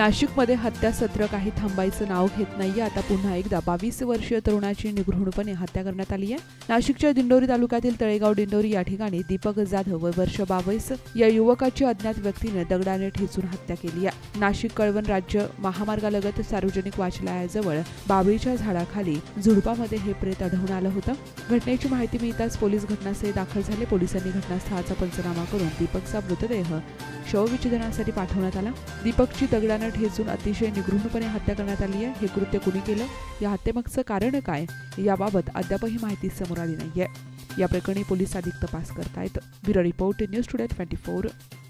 नाशिकमध्ये हत्या सत्र काही थांबायचं नाव घेत नाहीये। आता पुन्हा एकदा 22 वर्षीय तरुणाची निगूढपणे हत्या करण्यात आली आहे। नाशिकच्या दिंडोरी तालुक्यातील तळेगाव दिंडोरी या ठिकाणी दीपक जाधव वर्ष 22 या युवकाची अज्ञात व्यक्तीने दगडाने ठेचून हत्या केली आहे। नाशिक कळवण राज्य महामार्गालगत सार्वजनिक वाचनालयाजवळ बाबळीच्या झाडाखाली झुडपामध्ये हे प्रेत आढळून आलं होतं। घटनेची माहिती मिळताच पोलीस घटनास्थळी दाखल झाले। पोलिसांनी घटनास्थळाचा पंचनामा करून दीपकचा मृतदेह शवविच्छेदनासाठी पाठवण्यात आला। दीपकची दगडाने ठेचून अतिशय निगूढपणे हत्या करण्यात आली आहे। हे कृत्य कुणी केलं, या हत्येमागचं कारण काय याबाबत अद्यापही माहिती समोर आली नाहीये। या प्रकरणी पोलीस अधिक तपास करतायत। Bureau report, news today 24।